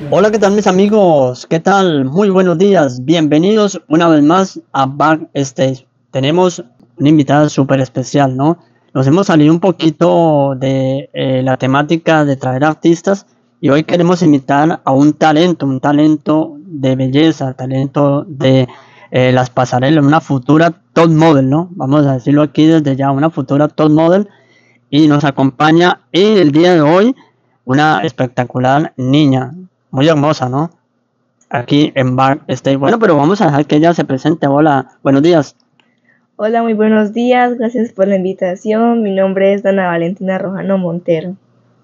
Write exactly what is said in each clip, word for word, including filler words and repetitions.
Hola, ¿qué tal mis amigos? ¿Qué tal? Muy buenos días. Bienvenidos una vez más a Backstage. Tenemos una invitada súper especial, ¿no? Nos hemos salido un poquito de eh, la temática de traer artistas y hoy queremos invitar a un talento, un talento de belleza, talento de eh, las pasarelas, una futura top model, ¿no? Vamos a decirlo aquí desde ya, una futura top model, y nos acompaña en el día de hoy una espectacular niña, muy hermosa, ¿no? Aquí en Backstage. Bueno, pero vamos a dejar que ella se presente. Hola, buenos días. Hola, muy buenos días, gracias por la invitación. Mi nombre es Dana Valentina Rojano Montero.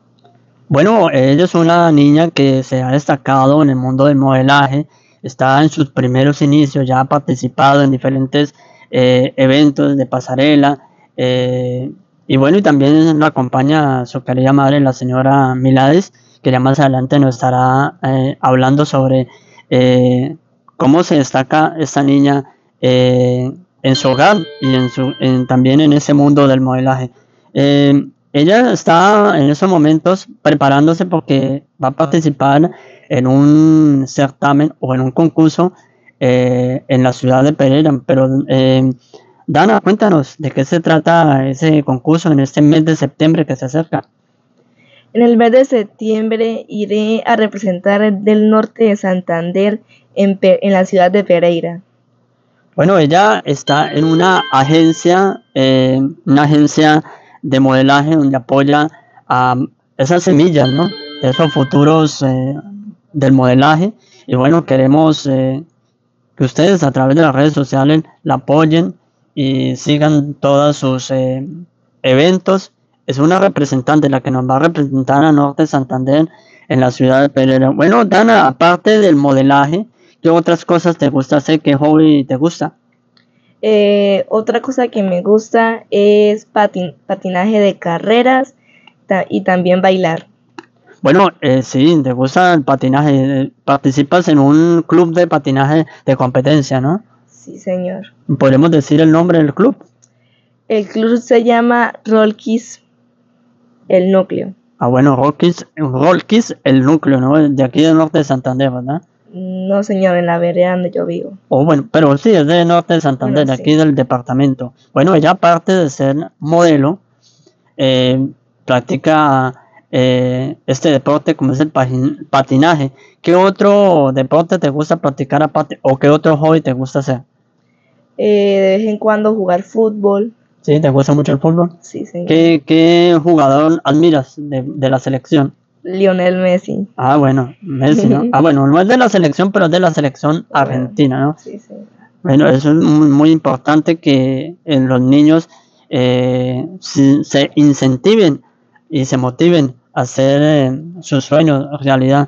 Bueno, ella es una niña que se ha destacado en el mundo del modelaje, está en sus primeros inicios, ya ha participado en diferentes eh, eventos de pasarela, eh, y bueno, y también la acompaña su querida madre, la señora Milades, que ya más adelante nos estará eh, hablando sobre eh, cómo se destaca esta niña eh, en su hogar y en su, en, también en ese mundo del modelaje. Eh, Ella está en esos momentos preparándose porque va a participar en un certamen o en un concurso eh, en la ciudad de Pereira. Pero eh, Dana, cuéntanos de qué se trata ese concurso en este mes de septiembre que se acerca. En el mes de septiembre iré a representar del norte de Santander en, Pe- en la ciudad de Pereira. Bueno, ella está en una agencia, eh, una agencia de modelaje donde apoya a esas semillas, ¿no? De esos futuros eh, del modelaje. Y bueno, queremos eh, que ustedes a través de las redes sociales la apoyen y sigan todos sus eh, eventos. Es una representante la que nos va a representar a Norte Santander en la ciudad de Pereira. Bueno, Dana, aparte del modelaje, ¿qué otras cosas te gusta hacer? ¿Qué hobby te gusta? Eh, otra cosa que me gusta es patin- patinaje de carreras ta- y también bailar. Bueno, eh, sí, te gusta el patinaje. eh, Participas en un club de patinaje de competencia, ¿no? Sí, señor. ¿Podemos decir el nombre del club? El club se llama Rolkis, el núcleo. Ah, bueno, Rockies, Rolkis, el núcleo, ¿no? De aquí del norte de Santander, ¿verdad? No, señor, en la vereda donde yo vivo. O bueno, pero sí, es de norte de Santander, Bueno, de aquí sí. del departamento. Bueno, ella aparte de ser modelo, eh, practica eh, este deporte como es el pagin- patinaje. ¿Qué otro deporte te gusta practicar aparte o qué otro hobby te gusta hacer? Eh, de vez en cuando jugar fútbol. ¿Sí? ¿Te gusta mucho el fútbol? Sí, señor. ¿Qué, qué jugador admiras de, de la selección? Lionel Messi. Ah, bueno, Messi, ¿no? Ah, bueno, no es de la selección, pero es de la selección Bueno, argentina, ¿no? sí, sí. Bueno, eso es muy, muy importante que en los niños eh, si- se incentiven y se motiven a hacer eh, sus sueños realidad.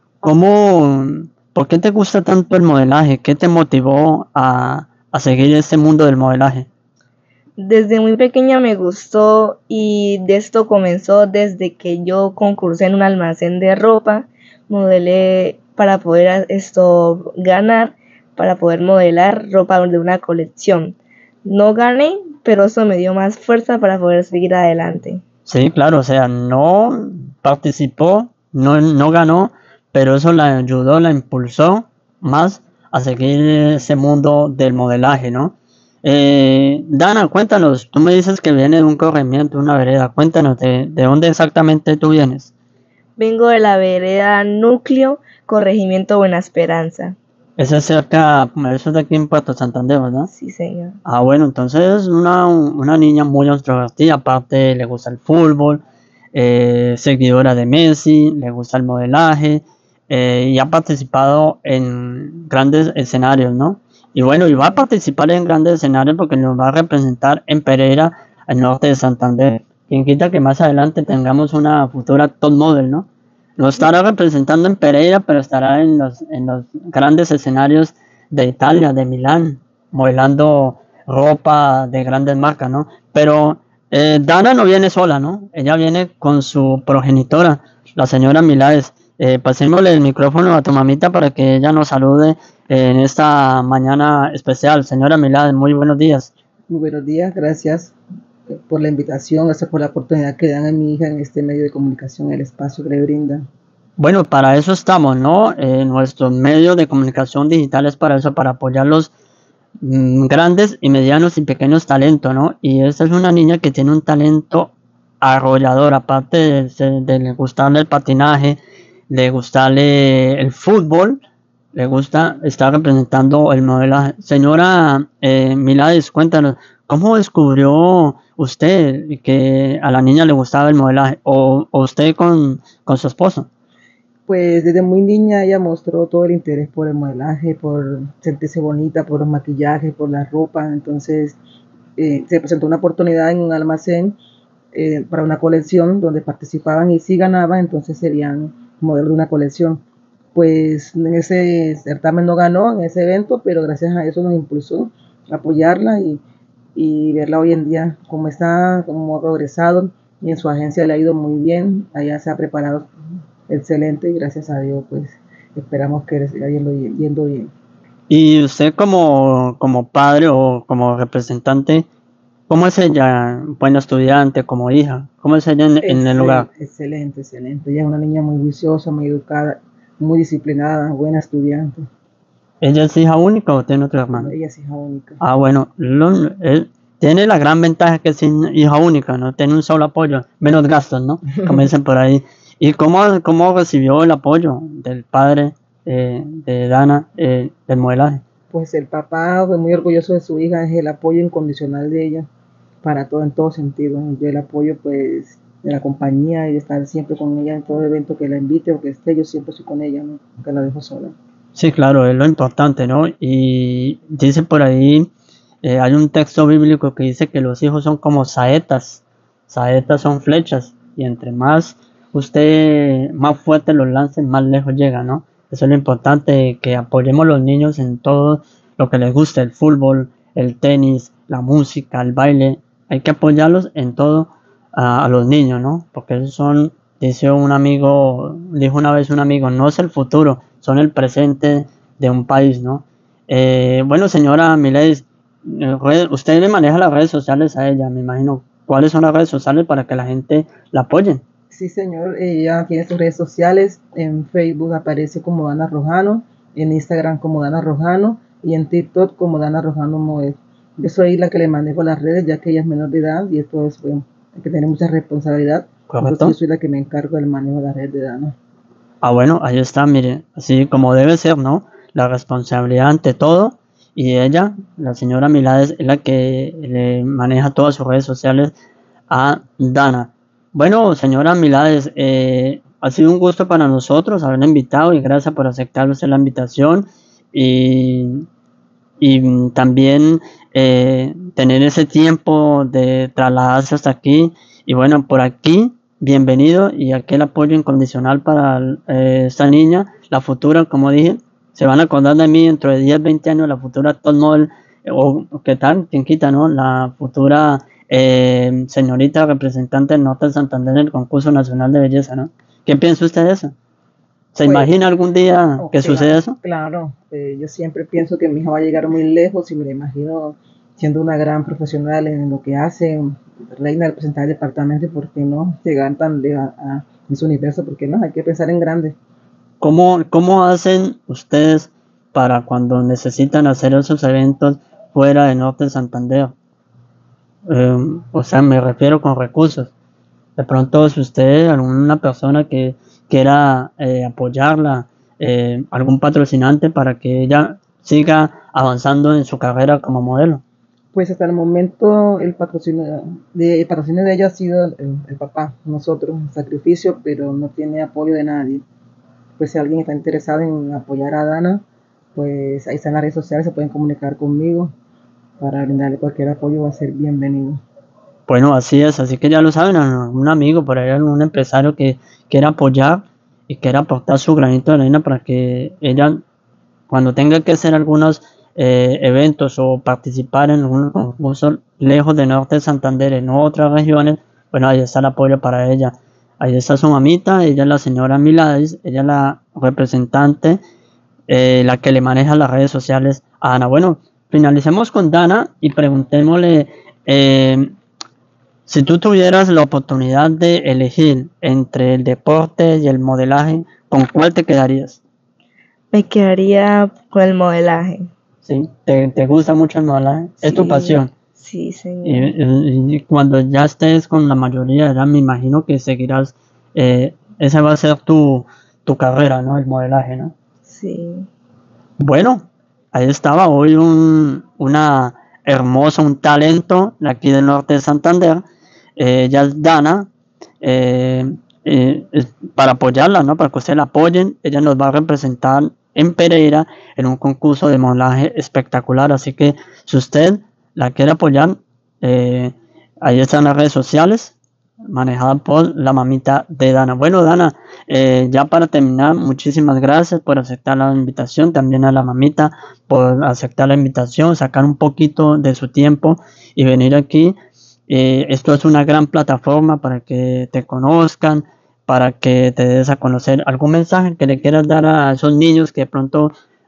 ¿Cómo, por qué te gusta tanto el modelaje? ¿Qué te motivó a, a seguir ese mundo del modelaje? Desde muy pequeña me gustó y de esto comenzó desde que yo concursé en un almacén de ropa, modelé para poder a- esto ganar, para poder modelar ropa de una colección. No gané, pero eso me dio más fuerza para poder seguir adelante. Sí, claro, o sea, no participó, no, no ganó, pero eso la ayudó, la impulsó más a seguir ese mundo del modelaje, ¿no? Eh, Dana, cuéntanos, tú me dices que vienes de un corregimiento, una vereda, cuéntanos de, de dónde exactamente tú vienes. Vengo de la vereda Núcleo, Corregimiento Buena Esperanza. Eso es cerca, eso es de aquí en Puerto Santander, ¿verdad? Sí, señor. Ah, bueno, entonces una, una niña muy extrovertida, aparte le gusta el fútbol, eh, seguidora de Messi, le gusta el modelaje eh, y ha participado en grandes escenarios, ¿no? Y bueno, y va a participar en grandes escenarios porque nos va a representar en Pereira, al norte de Santander. Quien quita que más adelante tengamos una futura top model, ¿no? No estará representando en Pereira, pero estará en los, en los grandes escenarios de Italia, de Milán, modelando ropa de grandes marcas, ¿no? Pero eh, Dana no viene sola, ¿no? Ella viene con su progenitora, la señora Milares. Eh, pasémosle el micrófono a tu mamita para que ella nos salude eh, en esta mañana especial. Señora Milares, muy buenos días. Muy buenos días, gracias por la invitación, gracias por la oportunidad que dan a mi hija en este medio de comunicación, el espacio que le brinda. Bueno, para eso estamos, ¿no? Eh, nuestros medios de comunicación digitales para eso, para apoyar los mm, grandes y medianos y pequeños talentos, ¿no? Y esta es una niña que tiene un talento arrollador, aparte de, de- de gustarle el patinaje, de gustarle el fútbol, le gusta estar representando el modelaje. Señora eh, Milades, cuéntanos, ¿cómo descubrió usted que a la niña le gustaba el modelaje? ¿O, o usted con, con su esposo? Pues desde muy niña ella mostró todo el interés por el modelaje, por sentirse bonita, por los maquillajes, por la ropa. Entonces eh, se presentó una oportunidad en un almacén eh, para una colección donde participaban y si ganaban, entonces serían modelos de una colección. Pues en ese certamen no ganó, en ese evento, pero gracias a eso nos impulsó a apoyarla y, y verla hoy en día como está, como ha progresado y en su agencia le ha ido muy bien, allá se ha preparado excelente y gracias a Dios pues esperamos que le siga yendo, yendo bien. Y usted como, como padre o como representante, ¿cómo es ella? Buena estudiante, como hija, ¿cómo es ella en, en el hogar? Excelente, excelente, excelente. Ella es una niña muy juiciosa, muy educada, muy disciplinada, buena estudiante. ¿Ella es hija única o tiene otro hermano? Ella es hija única. Ah, bueno, lo- él tiene la gran ventaja que es hija única, ¿no? Tiene un solo apoyo, menos gastos, ¿no? Como dicen por ahí. ¿Y cómo, cómo recibió el apoyo del padre eh, de Dana eh, del modelaje? Pues el papá fue muy orgulloso de su hija, es el apoyo incondicional de ella para todo, en todo sentido. Yo el apoyo pues de la compañía y de estar siempre con ella en todo evento que la invite o que esté, yo siempre estoy con ella, no que la dejo sola. Sí, claro, es lo importante, ¿no? Y dice por ahí, eh, hay un texto bíblico que dice que los hijos son como saetas, saetas son flechas, y entre más usted, más fuerte los lance, más lejos llega, ¿no? Eso es lo importante, que apoyemos a los niños en todo lo que les guste, el fútbol, el tenis, la música, el baile, hay que apoyarlos en todo a, a los niños, ¿no? Porque esos son, dice un amigo, dijo una vez un amigo, no es el futuro, son el presente de un país, ¿no? Eh, bueno, señora Milady, usted le maneja las redes sociales a ella, me imagino. ¿Cuáles son las redes sociales para que la gente la apoye? Sí, señor, ella tiene sus redes sociales, en Facebook aparece como Dana Rojano, en Instagram como Dana Rojano y en TikTok como Dana Rojano Moed. Yo soy la que le manejo las redes ya que ella es menor de edad y esto es, bueno, hay que tener mucha responsabilidad. Correcto. Entonces yo soy la que me encargo del manejo de las redes de Dana. Ah, bueno, ahí está, mire, así como debe ser, ¿no? La responsabilidad ante todo, y ella, la señora Milades, es la que le maneja todas sus redes sociales a Dana. Bueno, señora Milades, eh, ha sido un gusto para nosotros haberla invitado y gracias por aceptar usted la invitación y, y también eh, tener ese tiempo de trasladarse hasta aquí. Y bueno, por aquí, bienvenido y aquel apoyo incondicional para eh, esta niña, la futura, como dije, se van a acordar de mí dentro de diez, veinte años, la futura top model, eh, o qué tal, quién quita, ¿no? La futura eh, señorita representante del Norte de Santander en el concurso nacional de belleza, ¿no? ¿Qué piensa usted de eso? ¿Se Pues, imagina algún día oh, que claro, suceda eso? Claro, eh, yo siempre pienso que mi hija va a llegar muy lejos y me la imagino siendo una gran profesional en lo que hace, reina representar el departamento, ¿por qué no llegar tan lejos a, a Miss Universo? ¿Por qué no? Hay que pensar en grande. ¿Cómo, cómo hacen ustedes para cuando necesitan hacer esos eventos fuera de Norte de Santander? Eh, o sea, me refiero con recursos. De pronto, si usted, alguna persona que quiera eh, apoyarla, eh, algún patrocinante para que ella siga avanzando en su carrera como modelo. Pues hasta el momento el patrocinio de, el patrocinio de ella ha sido el, el papá, nosotros, un sacrificio, pero no tiene apoyo de nadie. Pues si alguien está interesado en apoyar a Dana, pues ahí están las redes sociales, se pueden comunicar conmigo para brindarle cualquier apoyo, va a ser bienvenido. Bueno, así es, así que ya lo saben, un amigo por ahí, algún empresario que quiera apoyar y quiera aportar su granito de arena para que ella, cuando tenga que hacer algunos eh, eventos o participar en algún concurso lejos de Norte de Santander, en otras regiones, bueno, ahí está el apoyo para ella. Ahí está su mamita, ella es la señora Milades, ella es la representante, eh, la que le maneja las redes sociales a Ana. Bueno, finalicemos con Dana y preguntémosle, eh, si tú tuvieras la oportunidad de elegir entre el deporte y el modelaje, ¿con cuál te quedarías? Me quedaría con el modelaje. ¿Sí? ¿Te, te gusta mucho el modelaje? ¿Es tu Sí, pasión? Sí, señor. Y, y- y cuando ya estés con la mayoría de edad, me imagino que seguirás, eh, esa va a ser tu, tu carrera, ¿no? El modelaje, ¿no? Sí. Bueno, ahí estaba hoy un, una hermosa, un talento de aquí del norte de Santander. Eh, ella es Dana. eh, eh, es para apoyarla, ¿no? Para que ustedes la apoyen. Ella nos va a representar en Pereira en un concurso de modelaje espectacular. Así que si usted la quiere apoyar, eh, ahí están las redes sociales manejada por la mamita de Dana. Bueno, Dana, eh, ya para terminar, muchísimas gracias por aceptar la invitación, también a la mamita por aceptar la invitación, sacar un poquito de su tiempo y venir aquí. Eh, esto es una gran plataforma para que te conozcan, para que te des a conocer. ¿Algún mensaje que le quieras dar a esos niños que de pronto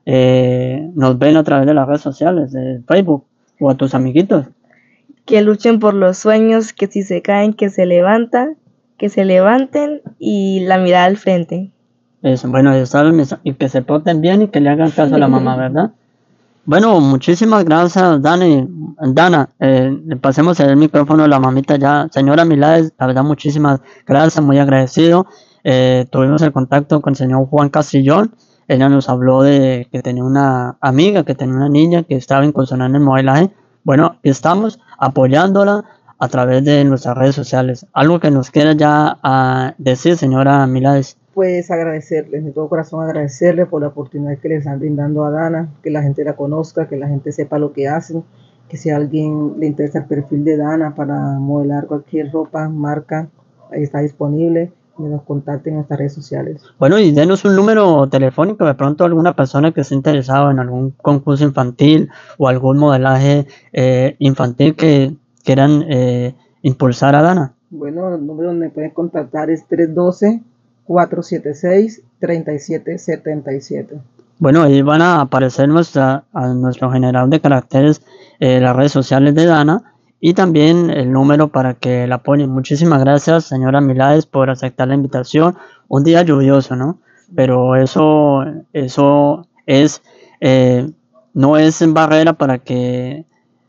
eh, nos ven a través de las redes sociales, de Facebook, o a tus amiguitos? Que luchen por los sueños, que si se caen, que se levantan, que se levanten y la mirada al frente. Eso, bueno, ahí está el mensaje, y que se porten bien y que le hagan caso a la mamá, ¿verdad? Bueno, muchísimas gracias, Dani. Dana, eh, le pasemos el micrófono a la mamita ya. Señora Milades, la verdad, muchísimas gracias, muy agradecido. Eh, tuvimos el contacto con el señor Juan Castillón. Ella nos habló de que tenía una amiga, que tenía una niña que estaba incursionando en el modelaje. Bueno, aquí estamos apoyándola a través de nuestras redes sociales. Algo que nos quiera ya a decir, señora Milades. Pues agradecerles, de todo corazón agradecerles por la oportunidad que le están brindando a Dana, que la gente la conozca, que la gente sepa lo que hacen, que si a alguien le interesa el perfil de Dana para modelar cualquier ropa, marca, ahí está disponible, que nos contacten en nuestras redes sociales. Bueno, y denos un número telefónico, de pronto alguna persona que esté interesada en algún concurso infantil o algún modelaje eh, infantil que quieran eh, impulsar a Dana. Bueno, el número donde pueden contactar es tres uno dos, cuatro siete seis, tres siete siete siete. Bueno, ahí van a aparecer nuestra, a nuestro generador de caracteres, eh, las redes sociales de Dana y también el número para que la apoyen. Muchísimas gracias, señora Milades, por aceptar la invitación. Un día lluvioso, ¿no? Pero eso, eso es, eh, no es barrera para que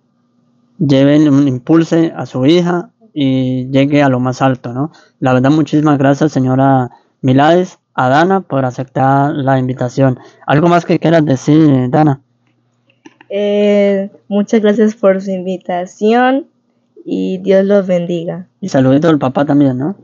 lleven un impulse a su hija y llegue a lo más alto, ¿no? La verdad, muchísimas gracias, señora Milades, a Dana por aceptar la invitación. ¿Algo más que quieras decir, Dana? Eh, muchas gracias por su invitación y Dios los bendiga. Y saludito al papá también, ¿no?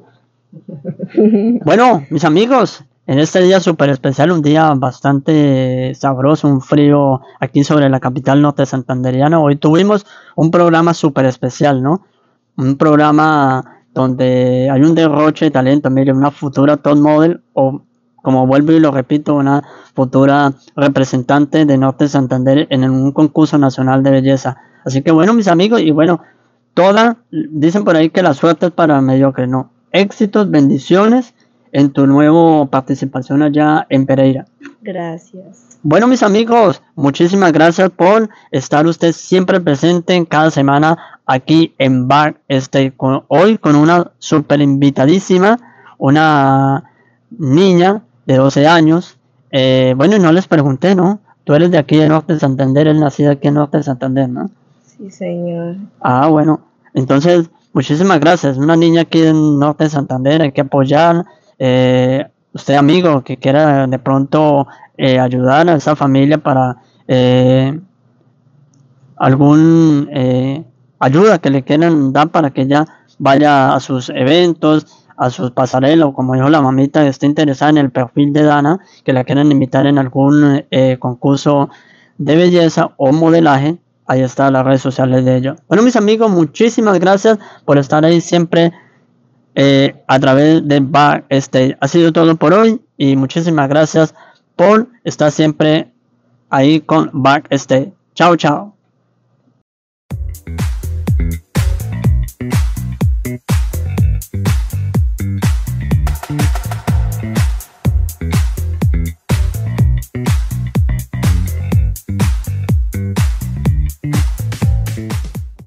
Bueno, mis amigos, en este día súper especial, un día bastante sabroso, un frío aquí sobre la capital norte santanderiana, hoy tuvimos un programa súper especial, ¿no? Un programa donde hay un derroche de talento, mire, una futura top model o, como vuelvo y lo repito, una futura representante de Norte Santander en un concurso nacional de belleza. Así que bueno, mis amigos, y bueno, toda, dicen por ahí que la suerte es para mediocre, no. Éxitos, bendiciones en tu nueva participación allá en Pereira. Gracias. Bueno, mis amigos, muchísimas gracias por estar usted siempre presente en cada semana aquí en Backstage. Con, hoy con una super invitadísima, una niña de doce años. Eh, bueno, y no les pregunté, ¿no? Tú eres de aquí de Norte de Santander, eres nacida aquí en Norte de Santander, ¿no? Sí, señor. Ah, bueno, entonces, muchísimas gracias. Una niña aquí en Norte de Santander, hay que apoyar. Eh, usted, amigo, que quiera de pronto eh, ayudar a esa familia para eh, algún eh, ayuda que le quieran dar para que ella vaya a sus eventos, a sus pasarelas, o como dijo la mamita, que esté interesada en el perfil de Dana, que la quieran invitar en algún eh, concurso de belleza o modelaje. Ahí están las redes sociales de ellos. Bueno, mis amigos, muchísimas gracias por estar ahí siempre eh, a través de Backstage. Ha sido todo por hoy y muchísimas gracias por estar siempre ahí con Backstage. Chao, chao.